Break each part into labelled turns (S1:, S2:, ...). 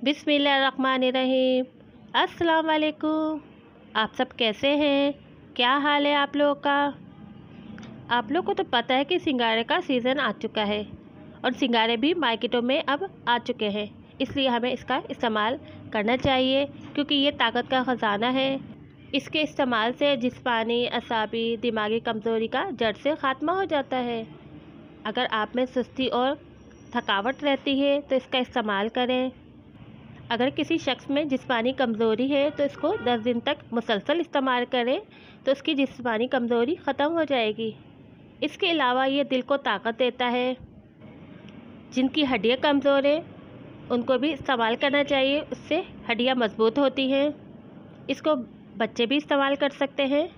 S1: बिस्मिल्लाहिर्रहमानिर्रहीम। अस्सलाम वालेकुम। आप सब कैसे हैं? क्या हाल है आप लोगों का? आप लोग को तो पता है कि सिंगारे का सीज़न आ चुका है और सिंगारे भी मार्केटों में अब आ चुके हैं, इसलिए हमें इसका इस्तेमाल करना चाहिए क्योंकि ये ताकत का ख़जाना है। इसके इस्तेमाल से जिस्मानी, असाबी, दिमागी कमज़ोरी का जड़ से ख़ात्मा हो जाता है। अगर आप में सुस्ती और थकावट रहती है तो इसका इस्तेमाल करें। अगर किसी शख्स में जिस्मानी कमज़ोरी है तो इसको 10 दिन तक मुसलसल इस्तेमाल करें तो उसकी जिस्मानी कमज़ोरी ख़त्म हो जाएगी। इसके अलावा ये दिल को ताकत देता है। जिनकी हड्डियाँ कमज़ोर हैं उनको भी इस्तेमाल करना चाहिए, उससे हड्डियाँ मजबूत होती हैं। इसको बच्चे भी इस्तेमाल कर सकते हैं।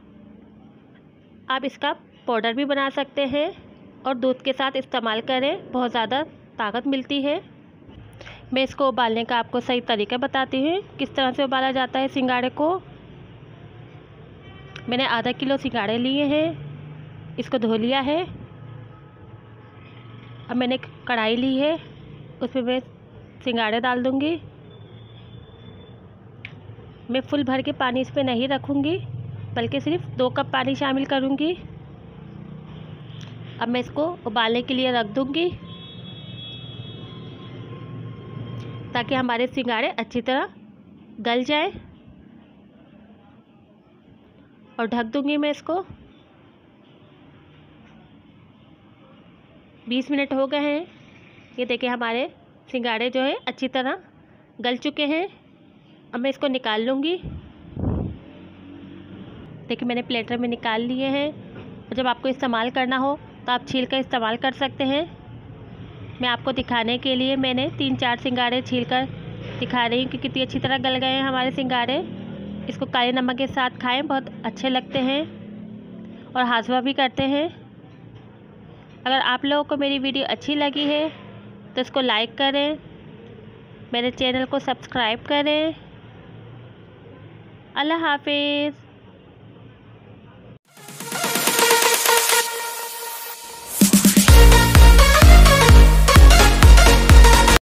S1: आप इसका पाउडर भी बना सकते हैं और दूध के साथ इस्तेमाल करें, बहुत ज़्यादा ताकत मिलती है। मैं इसको उबालने का आपको सही तरीका बताती हूँ, किस तरह से उबाला जाता है सिंगाड़े को। मैंने आधा किलो सिंगाड़े लिए हैं, इसको धो लिया है। अब मैंने एक कढ़ाई ली है, उसमें मैं सिंगाड़े डाल दूँगी। मैं फुल भर के पानी इस पर नहीं रखूँगी, बल्कि सिर्फ 2 कप पानी शामिल करूँगी। अब मैं इसको उबालने के लिए रख दूँगी ताकि हमारे सिंगाड़े अच्छी तरह गल जाए, और ढक दूँगी मैं इसको। 20 मिनट हो गए हैं। ये देखिए हमारे सिंगाड़े जो है अच्छी तरह गल चुके हैं। अब मैं इसको निकाल लूँगी। देखिए मैंने प्लेटर में निकाल लिए हैं। और जब आपको इस्तेमाल करना हो तो आप छील कर इस्तेमाल कर सकते हैं। मैं आपको दिखाने के लिए मैंने 3-4 सिंगाड़े छील कर दिखा रही हूँ कि कितनी अच्छी तरह गल गए हैं हमारे सिंगाड़े। इसको काले नमक के साथ खाएं, बहुत अच्छे लगते हैं और हाजमा भी करते हैं। अगर आप लोगों को मेरी वीडियो अच्छी लगी है तो इसको लाइक करें, मेरे चैनल को सब्सक्राइब करें। अल्लाह हाफिज़।